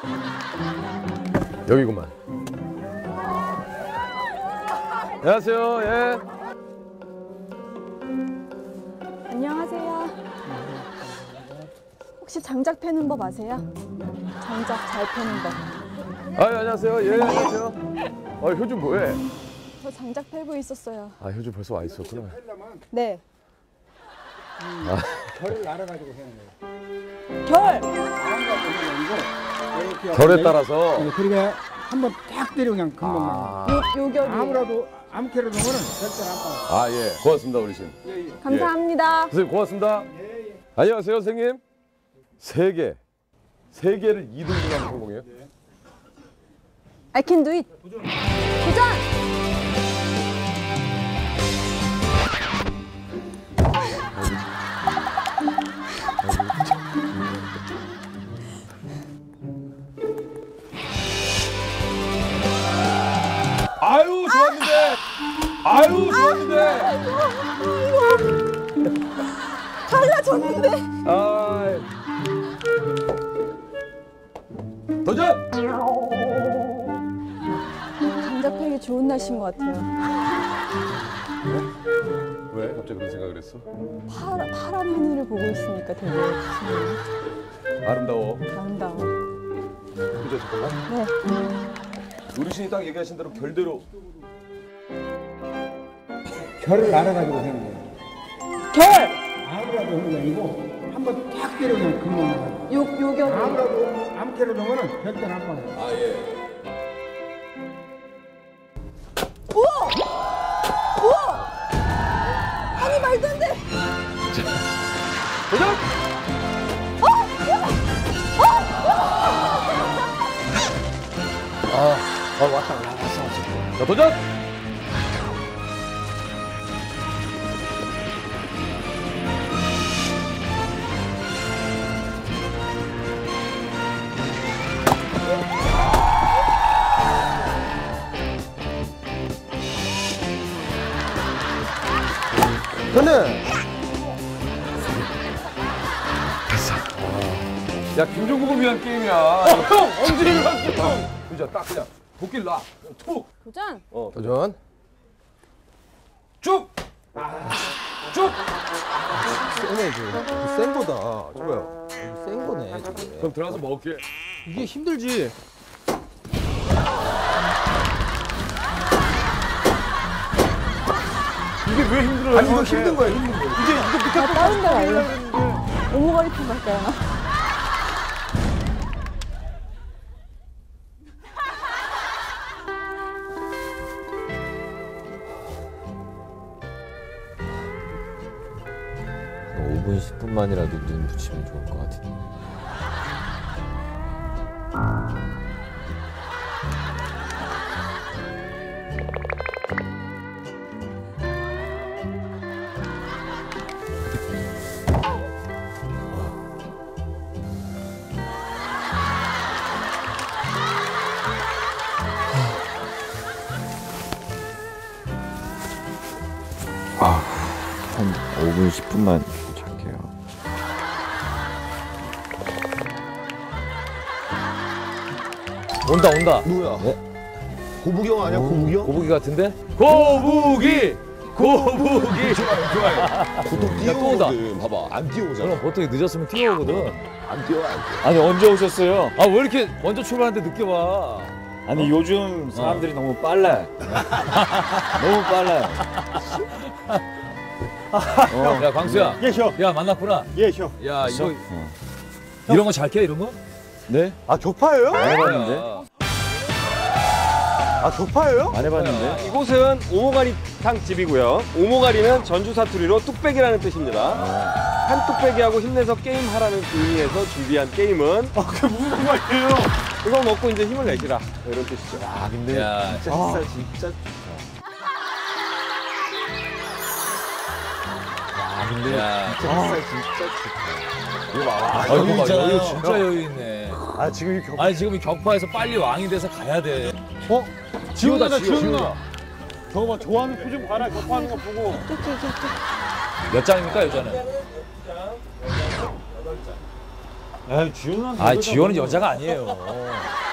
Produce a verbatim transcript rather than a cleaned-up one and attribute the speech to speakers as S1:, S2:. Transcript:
S1: 여기구만. 안녕하세요. 예.
S2: 안녕하세요. 혹시 장작 패는 법 아세요? 장작 잘 패는 법.
S1: 아, 안녕하세요. 예, 안녕하세요. 아, 효준 뭐해?
S2: 저 장작 패고 있었어요.
S1: 아, 효준 벌써 와 있었구나.
S2: 네.
S3: 음, 아. 결을 알아가지고 하는 거예요.
S2: 결!
S1: 결에 따라서.
S3: 그러니까 한번 딱 때려 그냥 금방 나.
S2: 요, 요결이.
S3: 아무라도 아무캐로 놓으면 절대 안 빠.
S1: 아, 예. 고맙습니다, 어르신.
S3: 예, 예.
S2: 감사합니다.
S1: 선생님, 고맙습니다.
S3: 예, 예.
S1: 안녕하세요, 선생님. 세 개. 세 개를 이 등분하면 성공이에요?
S2: I can do it. 도전! 도전!
S1: 아유, 좋았는데! 아유, 좋았는데!
S2: 달라졌는데?
S1: 아, 도전!
S2: 장작 패기 좋은 날씨인 것 같아요.
S1: 왜 갑자기 그런 생각을 했어?
S2: 파, 파란 하늘을 보고 있으니까 되게 기분이
S1: 아름다워.
S2: 아름다워.
S1: 그죠, 잠깐만.
S2: 네.
S1: 어르신이 딱 얘기하신 대로 결대로.
S3: 결을 알아가지고 하는 거예요.
S2: 결!
S3: 아무라도 하는 게 아니고 한번 딱 때려 그냥 금방 나.
S2: 요, 요결이.
S3: 아무라도 아무캐로 놓으면 절대 안 빠.
S1: 아, 예.
S2: 우와! 우와! 아니 말도 안 돼!
S1: 도전! 아, 아 왔다, 왔어, 왔어. 자, 도전!
S4: 저는
S1: 야, 김종국을 위한 게임이야. 형! 언제 이리 왔어? 그죠, 딱 그냥 도끼를 놔. 그냥 툭!
S2: 도전!
S1: 어,
S4: 도전.
S1: 쭉! 쭉!
S4: 세네 지금. 센 거다. 저거요. 센 거네 저게.
S1: 그럼 들어가서 먹을게.
S4: 이게 힘들지.
S1: 이게 왜 힘들어요?
S4: 아니 이거 힘든 거야 힘든 거. 이제 이거 밑에
S2: 나 다른 데 갈래. 오모가리탕 갈까요?
S5: 오 분, 십 분만이라도 눈 붙이면 좋을 것 같은데. 아, 한 오 분, 십 분만 잘게요.
S1: 온다, 온다.
S4: 누구야?
S5: 네?
S4: 고북이 형 아니야 고북이 형?
S1: 고부기 같은데? 고부기! 고부기! 좋아요, 좋아요.
S4: 보통
S1: 야, 또 온다.
S4: 뛰어오거든. 봐봐 안 뛰어오잖아.
S1: 그럼 보통 늦었으면 뛰어오거든.
S4: 안 뛰어 안 뛰어.
S5: 아니, 언제 오셨어요?
S1: 아, 왜 이렇게 먼저 출발하는데 늦게 와?
S5: 아니, 요즘 사람들이 너무 빨라요. 너무 빨라요. 어.
S1: 야, 광수야.
S3: 예, 형.
S1: 야, 만났구나.
S3: 예, 형.
S1: 야, 이거
S5: 어.
S1: 이런 거 잘 캐, 이런 거?
S5: 네?
S4: 아 교파예요?
S5: 안 해봤는데?
S1: 야.
S4: 아 교파예요?
S5: 안 해봤는데?
S6: 이곳은 오모가리탕 집이고요. 오모가리는 전주 사투리로 뚝배기라는 뜻입니다. 한 뚝배기하고 힘내서 게임하라는 의미에서 준비한 게임은
S3: 아, 그게 무슨 말이에요?
S6: 이거 먹고 이제 힘을 내시라 이런 뜻이죠.
S4: 아 근데
S1: 야,
S4: 진짜 햇살 진짜.
S1: 아, 근데 야.
S4: 햇살 진짜 좋다. 이거 봐봐.
S1: 아,
S4: 이거
S1: 여유
S4: 봐,
S1: 있잖아.
S4: 여유
S1: 진짜 여유 있네.
S4: 아 지금 이 격.
S1: 아니, 지금 이 격파에서 빨리 왕이 돼서 가야 돼.
S3: 어? 지훈아,
S1: 지효다,
S3: 지훈아. 저거 봐, 좋아하는 표정 봐라. 격파하는 거 보고.
S1: 몇 장입니까, 여자는?
S5: 에이, 지효는
S7: 아, 지효는 여자가 아니에요.